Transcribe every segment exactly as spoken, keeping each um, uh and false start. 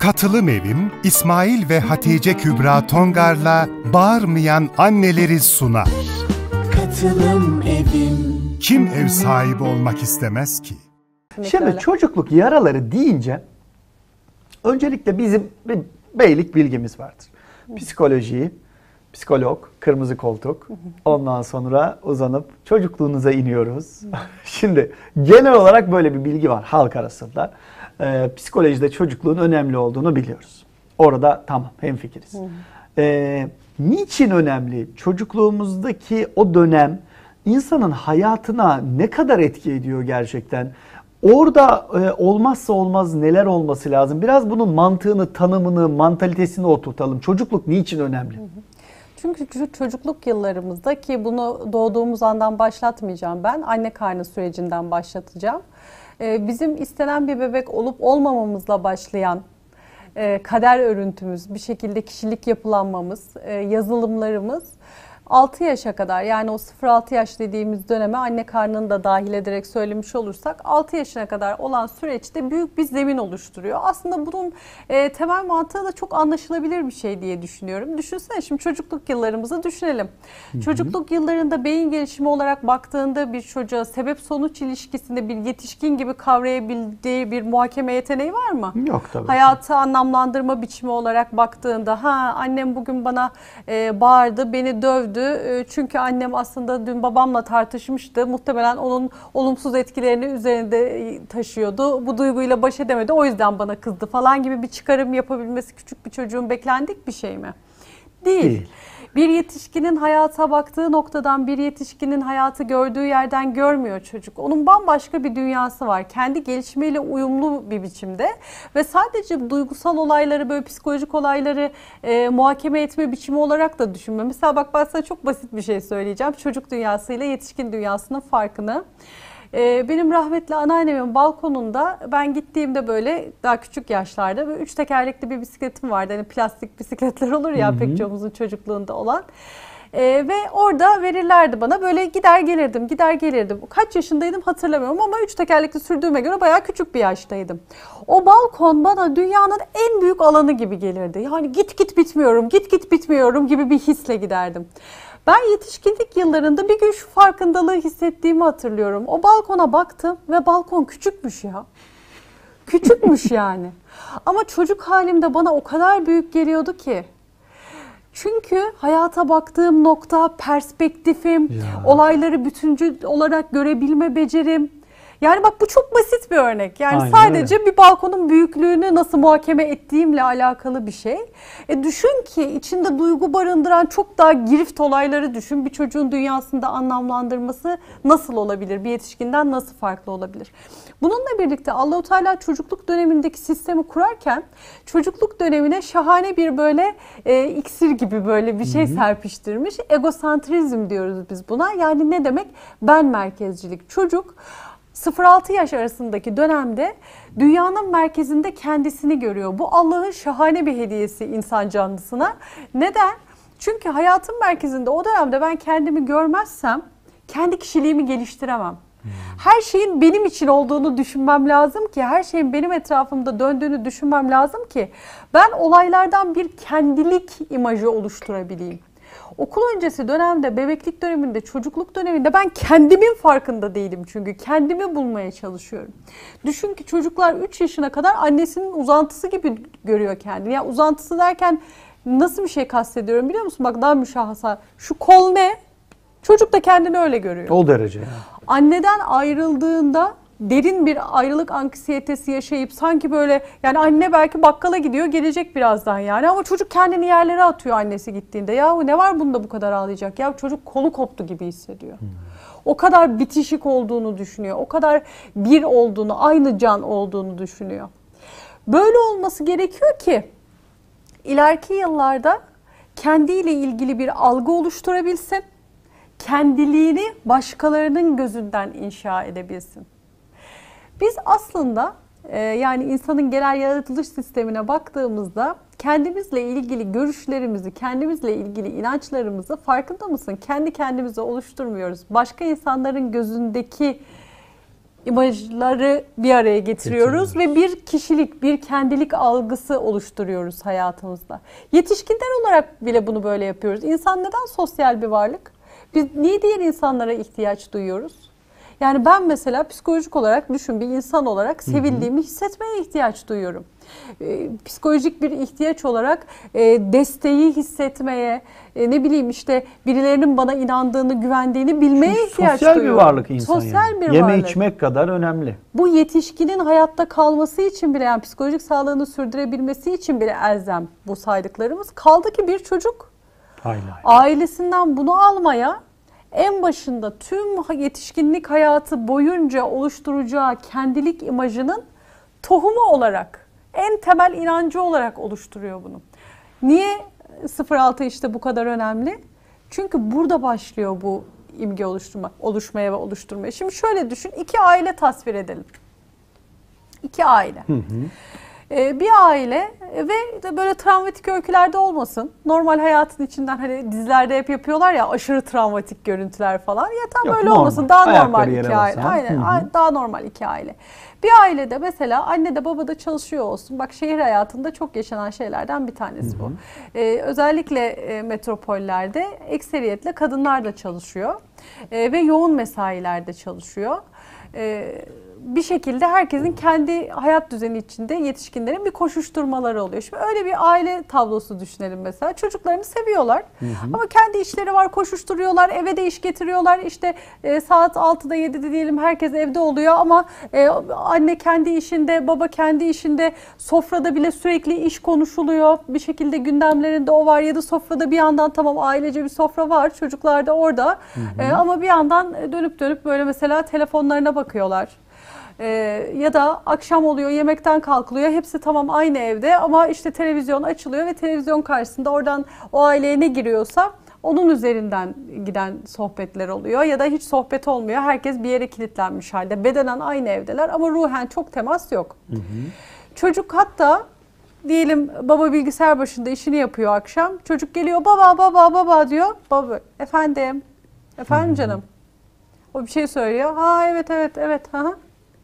Katılım Evim, İsmail ve Hatice Kübra Tongar'la Bağırmayan Anneleri sunar. Katılım Evim. Kim ev sahibi olmak istemez ki? Şimdi çocukluk yaraları deyince öncelikle bizim bir beylik bilgimiz vardır. Psikolojiyi, psikolog, kırmızı koltuk. Ondan sonra uzanıp çocukluğunuza iniyoruz. Şimdi genel olarak böyle bir bilgi var halk arasında. Ee, psikolojide çocukluğun önemli olduğunu biliyoruz. Orada tamam hemfikiriz. Ee, niçin önemli? Çocukluğumuzdaki o dönem insanın hayatına ne kadar etki ediyor gerçekten? Orada e, olmazsa olmaz neler olması lazım? Biraz bunun mantığını, tanımını, mantalitesini oturtalım. Çocukluk niçin önemli? Çünkü çocukluk yıllarımızda, ki bunu doğduğumuz andan başlatmayacağım ben, anne karnı sürecinden başlatacağım. Bizim istenen bir bebek olup olmamamızla başlayan kader örüntümüz, bir şekilde kişilik yapılanmamız, yazılımlarımız altı yaşa kadar, yani o sıfır altı yaş dediğimiz döneme anne karnını da dahil ederek söylemiş olursak altı yaşına kadar olan süreçte büyük bir zemin oluşturuyor. Aslında bunun e, temel mantığı da çok anlaşılabilir bir şey diye düşünüyorum. Düşünsene, şimdi çocukluk yıllarımızı düşünelim. Hı hı. Çocukluk yıllarında beyin gelişimi olarak baktığında bir çocuğa sebep sonuç ilişkisinde bir yetişkin gibi kavrayabildiği bir muhakeme yeteneği var mı? Yok tabii. Hayatı anlamlandırma biçimi olarak baktığında, ha annem bugün bana e, bağırdı, beni dövdü. Çünkü annem aslında dün babamla tartışmıştı. Muhtemelen onun olumsuz etkilerini üzerinde taşıyordu. Bu duyguyla baş edemedi. O yüzden bana kızdı falan gibi bir çıkarım yapabilmesi küçük bir çocuğun beklendik bir şey mi? Değil. Değil. Bir yetişkinin hayata baktığı noktadan, bir yetişkinin hayatı gördüğü yerden görmüyor çocuk. Onun bambaşka bir dünyası var. Kendi gelişimiyle uyumlu bir biçimde ve sadece duygusal olayları, böyle psikolojik olayları e, muhakeme etme biçimi olarak da düşünme. Mesela bak, ben sana çok basit bir şey söyleyeceğim. Çocuk dünyasıyla yetişkin dünyasının farkını. Benim rahmetli anneannemin balkonunda ben gittiğimde böyle daha küçük yaşlarda böyle üç tekerlekli bir bisikletim vardı. Hani plastik bisikletler olur ya, hı hı, pek çoğumuzun çocukluğunda olan. Ee, ve orada verirlerdi bana, böyle gider gelirdim, gider gelirdim. Kaç yaşındaydım hatırlamıyorum ama üç tekerlekli sürdüğüme göre bayağı küçük bir yaştaydım. O balkon bana dünyanın en büyük alanı gibi gelirdi. Yani git git bitmiyorum, git git bitmiyorum gibi bir hisle giderdim. Ben yetişkinlik yıllarında bir gün şu farkındalığı hissettiğimi hatırlıyorum. O balkona baktım ve balkon küçükmüş ya. Küçükmüş yani. Ama çocuk halimde bana o kadar büyük geliyordu ki. Çünkü hayata baktığım nokta, perspektifim, ya, olayları bütüncül olarak görebilme becerim. Yani bak, bu çok basit bir örnek. Yani aynen sadece öyle. Bir balkonun büyüklüğünü nasıl muhakeme ettiğimle alakalı bir şey. E düşün ki içinde duygu barındıran çok daha girift olayları düşün. Bir çocuğun dünyasında anlamlandırması nasıl olabilir? Bir yetişkinden nasıl farklı olabilir? Bununla birlikte Allah-u Teala çocukluk dönemindeki sistemi kurarken çocukluk dönemine şahane bir böyle e, iksir gibi böyle bir şey, hı hı, serpiştirmiş. Egosantrizm diyoruz biz buna. Yani ne demek? Ben merkezcilik. Çocuk sıfır altı yaş arasındaki dönemde dünyanın merkezinde kendisini görüyor. Bu Allah'ın şahane bir hediyesi insan canlısına. Neden? Çünkü hayatın merkezinde o dönemde ben kendimi görmezsem kendi kişiliğimi geliştiremem. Her şeyin benim için olduğunu düşünmem lazım ki, her şeyin benim etrafımda döndüğünü düşünmem lazım ki ben olaylardan bir kendilik imajı oluşturabileyim. Okul öncesi dönemde, bebeklik döneminde, çocukluk döneminde ben kendimin farkında değilim çünkü. Kendimi bulmaya çalışıyorum. Düşün ki çocuklar üç yaşına kadar annesinin uzantısı gibi görüyor kendini. Yani uzantısı derken nasıl bir şey kastediyorum biliyor musun? Bak, daha müşahhasa. Şu kol ne? Çocuk da kendini öyle görüyor. O derece. Yani. Anneden ayrıldığında derin bir ayrılık anksiyetesi yaşayıp sanki böyle, yani anne belki bakkala gidiyor, gelecek birazdan yani, ama çocuk kendini yerlere atıyor annesi gittiğinde. Yahu ne var bunda bu kadar ağlayacak? Ya çocuk kolu koptu gibi hissediyor. Hmm. O kadar bitişik olduğunu düşünüyor. O kadar bir olduğunu, aynı can olduğunu düşünüyor. Böyle olması gerekiyor ki ileriki yıllarda kendiyle ilgili bir algı oluşturabilsin. Kendiliğini başkalarının gözünden inşa edebilsin. Biz aslında e, yani insanın genel yaratılış sistemine baktığımızda kendimizle ilgili görüşlerimizi, kendimizle ilgili inançlarımızı, farkında mısın? Kendi kendimize oluşturmuyoruz. Başka insanların gözündeki imajları bir araya getiriyoruz ve bir kişilik, bir kendilik algısı oluşturuyoruz hayatımızda. Yetişkinler olarak bile bunu böyle yapıyoruz. İnsan neden sosyal bir varlık? Biz niye diğer insanlara ihtiyaç duyuyoruz? Yani ben mesela psikolojik olarak düşün bir insan olarak sevildiğimi hissetmeye ihtiyaç duyuyorum. Ee, psikolojik bir ihtiyaç olarak e, desteği hissetmeye, e, ne bileyim işte birilerinin bana inandığını, güvendiğini bilmeye Çünkü ihtiyaç sosyal duyuyorum. Sosyal bir varlık insan Sosyal yani. bir Yeme varlık. içmek kadar önemli. Bu yetişkinin hayatta kalması için bile yani psikolojik sağlığını sürdürebilmesi için bile elzem bu saydıklarımız. Kaldı ki bir çocuk Aynen. ailesinden bunu almaya en başında tüm yetişkinlik hayatı boyunca oluşturacağı kendilik imajının tohumu olarak, en temel inancı olarak oluşturuyor bunu. Niye sıfır altı işte bu kadar önemli? Çünkü burada başlıyor bu imge oluşturma, oluşmaya ve oluşturmaya. Şimdi şöyle düşün, iki aile tasvir edelim. İki aile. Hı hı. Ee, bir aile ve de böyle travmatik öykülerde olmasın. Normal hayatın içinden hani dizilerde hep yapıyorlar ya aşırı travmatik görüntüler falan. Ya tam Yok, böyle normal. olmasın. Daha Ayakları normal yere iki aile. basan. Aynen. Hı hı. Daha normal iki aile. Bir ailede mesela anne de baba da çalışıyor olsun. Bak şehir hayatında çok yaşanan şeylerden bir tanesi bu. Ee, özellikle e, metropollerde ekseriyetle kadınlar da çalışıyor. E, ve yoğun mesailerde çalışıyor. E, bir şekilde herkesin kendi hayat düzeni içinde yetişkinlerin bir koşuşturmaları oluyor. Şimdi öyle bir aile tablosu düşünelim mesela. Çocuklarını seviyorlar hı hı. ama kendi işleri var, koşuşturuyorlar, eve de iş getiriyorlar. İşte e, saat altıda yedide diyelim herkes evde oluyor ama e, anne kendi işinde, baba kendi işinde, sofrada bile sürekli iş konuşuluyor. Bir şekilde gündemlerinde o var ya da sofrada bir yandan tamam ailece bir sofra var, çocuklar da orada hı hı. E, ama bir yandan dönüp dönüp böyle mesela telefonlarına bakıyorlar. Ee, ya da akşam oluyor yemekten kalkılıyor hepsi tamam aynı evde ama işte televizyon açılıyor ve televizyon karşısında oradan o aileye ne giriyorsa onun üzerinden giden sohbetler oluyor ya da hiç sohbet olmuyor. Herkes bir yere kilitlenmiş halde bedenen aynı evdeler ama ruhen çok temas yok. Hı hı. Çocuk hatta diyelim baba bilgisayar başında işini yapıyor akşam çocuk geliyor baba baba baba diyor baba efendim efendim hı hı. canım o bir şey söylüyor ha evet evet evet ha.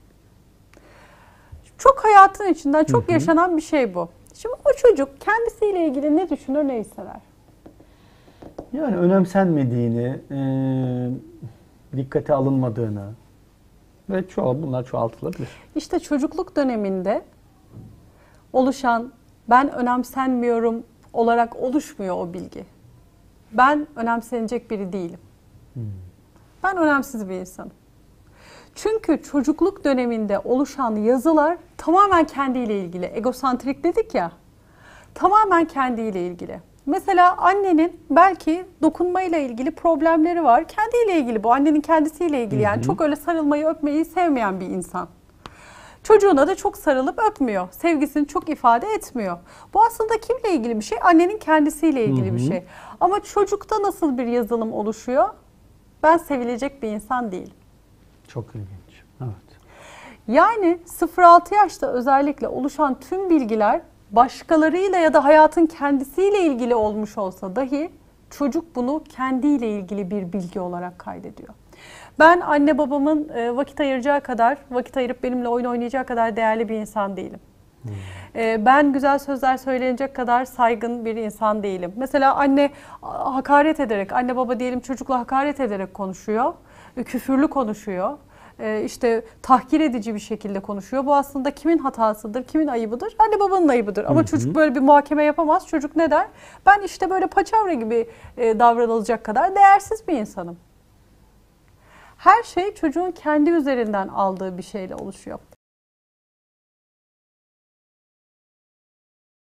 Çok hayatın içinden çok hı hı. yaşanan bir şey bu. Şimdi o çocuk kendisiyle ilgili ne düşünür, ne hisseder? Yani önemsenmediğini, e, dikkate alınmadığını ve çoğu bunlar çoğaltılabilir. İşte çocukluk döneminde oluşan ben önemsenmiyorum olarak oluşmuyor o bilgi. Ben önemsenecek biri değilim. Hmm. Ben önemsiz bir insanım. Çünkü çocukluk döneminde oluşan yazılar tamamen kendiyle ilgili. Egosantrik dedik ya, tamamen kendiyle ilgili. Mesela annenin belki dokunmayla ilgili problemleri var. Kendiyle ilgili bu, annenin kendisiyle ilgili. Yani hı hı. çok öyle sarılmayı, öpmeyi sevmeyen bir insan. Çocuğuna da çok sarılıp öpmüyor. Sevgisini çok ifade etmiyor. Bu aslında kimle ilgili bir şey? Annenin kendisiyle ilgili hı hı. bir şey. Ama çocukta nasıl bir yazılım oluşuyor? Ben sevilecek bir insan değilim. Çok ilginç. Evet. Yani sıfır altı yaşta özellikle oluşan tüm bilgiler başkalarıyla ya da hayatın kendisiyle ilgili olmuş olsa dahi çocuk bunu kendiyle ilgili bir bilgi olarak kaydediyor. Ben anne babamın vakit ayıracağı kadar, vakit ayırıp benimle oyun oynayacağı kadar değerli bir insan değilim. Hmm. Ben güzel sözler söylenecek kadar saygın bir insan değilim. Mesela anne hakaret ederek, anne baba diyelim çocukla hakaret ederek konuşuyor. Küfürlü konuşuyor, işte tahkir edici bir şekilde konuşuyor. Bu aslında kimin hatasıdır, kimin ayıbıdır? Anne babanın ayıbıdır. Ama hı hı. çocuk böyle bir muhakeme yapamaz. Çocuk ne der? Ben işte böyle paçavra gibi davranılacak kadar değersiz bir insanım. Her şey çocuğun kendi üzerinden aldığı bir şeyle oluşuyor.